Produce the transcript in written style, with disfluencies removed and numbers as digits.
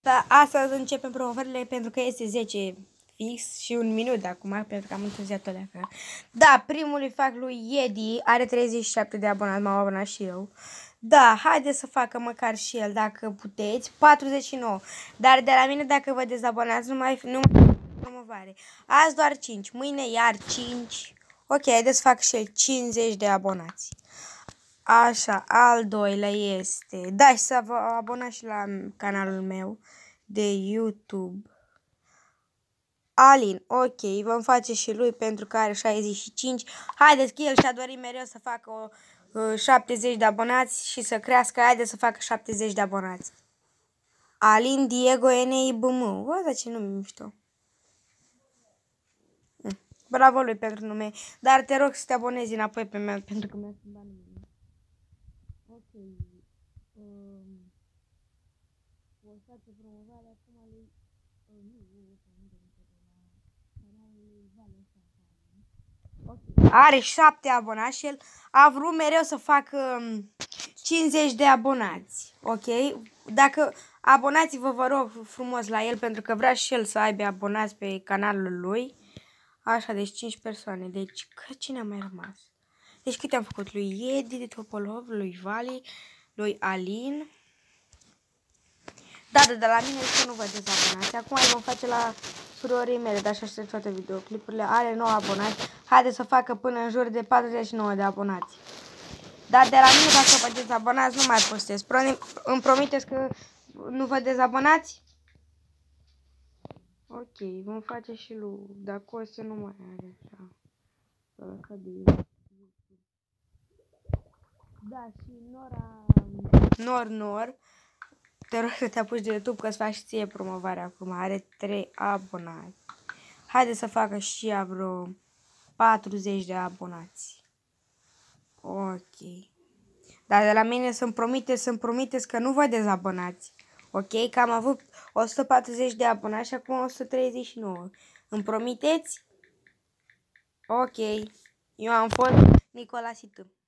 Da, astăzi începem promovările pentru că este 10 fix și un minut de acum, pentru că am întârziat o leacă. Da, primul îi fac lui Yedi, are 37 de abonați, m-am abonat și eu. Da, haideți să facă măcar și el, dacă puteți, 49. Dar de la mine, dacă vă dezabonați, nu mai promovare. Azi doar 5, mâine iar 5. Ok, haideți să fac și el 50 de abonați. Așa, al doilea este... Da, și să vă abonați și la canalul meu de YouTube. Alin, ok, vom face și lui pentru că are 65. Haideți că el și-a dorit mereu să facă 70 de abonați și să crească. Haideți să facă 70 de abonați. Alin Diego NIBM. Bă, dar ce nume mișto. Bravo lui pentru nume. Dar te rog să te abonezi înapoi pe mine pentru că mi-a schimbat numele. Ok. O face promovare acum lui... Are 7 abonați și el a vrut mereu să facă 50 de abonați. Ok? Dacă abonați-vă, vă rog frumos la el pentru că vrea și el să aibă abonați pe canalul lui. Așa, deci 5 persoane. Deci, cine a mai rămas? Deci câte am făcut? Lui Edi, de Topolov, lui Vali, lui Alin. Da, de la mine să nu vă dezabonați. Acum îi vom face la surorii mele, dar și aștept toate videoclipurile. Are 9 abonați. Haideți să facă până în jur de 49 de abonați. Dar de la mine, dacă vă dezabonați, nu mai postez. Îmi promiteți că nu vă dezabonați? Ok, vom face și lui. Dacă o să nu mai are așa. Da, și Nor. Te rog să te apuci de YouTube că îți faci ție promovarea acum. Are 3 abonați. Haideți să facă și ea vreo 40 de abonați. Ok. Dar de la mine să-mi promiteți că nu vă dezabonați. Ok? Că am avut 140 de abonați și acum 139. Îmi promiteți? Ok. Eu am fost Nicolasită.